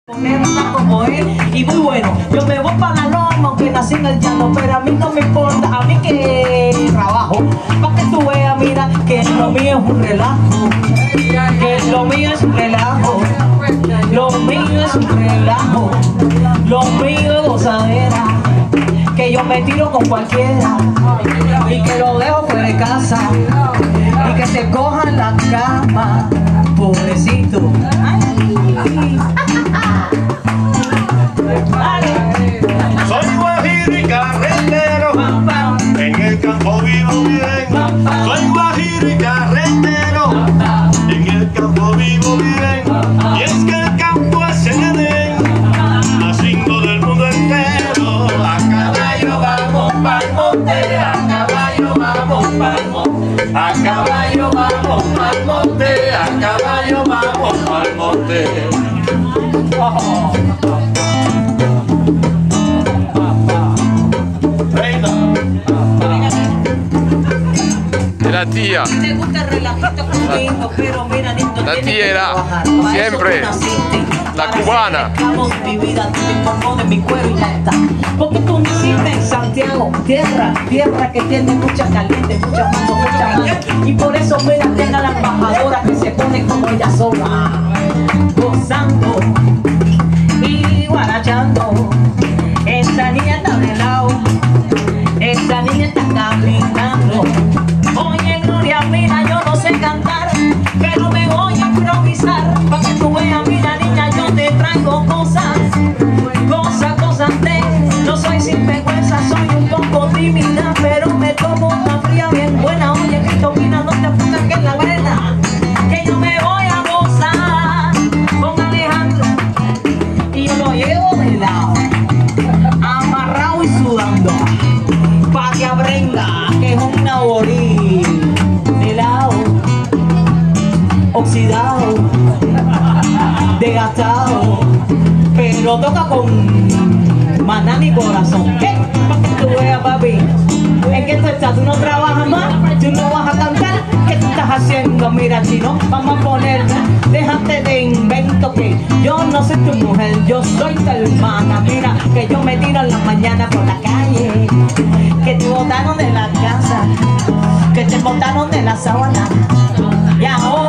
Nena como él y muy bueno. Yo me voy para la loma aunque nací en el llano, pero a mí no me importa, a mí que trabajo para que tú veas, mira, que lo mío es un relajo, que lo mío es un relajo, lo mío es un relajo, lo mío es gozadera, que yo me tiro con cualquiera y que lo dejo fuera de casa y que se cojan la cama, pobrecito. Soy guajiro y carretero, en el campo vivo bien. Soy guajiro y carretero, en el campo vivo bien. Y es que el campo es el Edén, más lindo del mundo entero. A caballo vamos pa'l monte, a caballo vamos pa'l monte, a caballo vamos pa'l monte, a caballo vamos pa'l monte. Oh. La tía. La tía era siempre la cubana. Porque tú naciste en Santiago, tierra que tiene mucha caliente, mucha mano. Y por eso mira, tenga la embajadora que se pone como ella sola, gozando y guarachando. Esa niña está de lado, esa niña está caminando. Oye, Gloria, mira, yo no sé cantar, pero me voy a improvisar. Para que tú veas, mira, niña, yo te traigo cosas de. No soy sinvergüenza, soy un poco tímida, pero me tomo una fría bien buena. Oye, Cristovina, no te pongas que en la vena, que yo me voy a gozar con Alejandro. Y yo lo llevo de lado, amarrado y sudando, pa' que aprenda que es un naborí de lado, oxidado, desgastado, pero toca con maná mi corazón. ¿Qué? Pa' que tú veas, papi, ¿en qué tú estás? ¿Tú no trabajas más? ¿Tú no vas a cantar? ¿Qué tú estás haciendo? Mira, chino, vamos a ponerla. Déjate de invento que yo no soy tu mujer, yo soy tu hermana. Mira, que yo me tiro en la mañana por la calle, que te botaron de la casa, que te botaron de la sábana, y ahora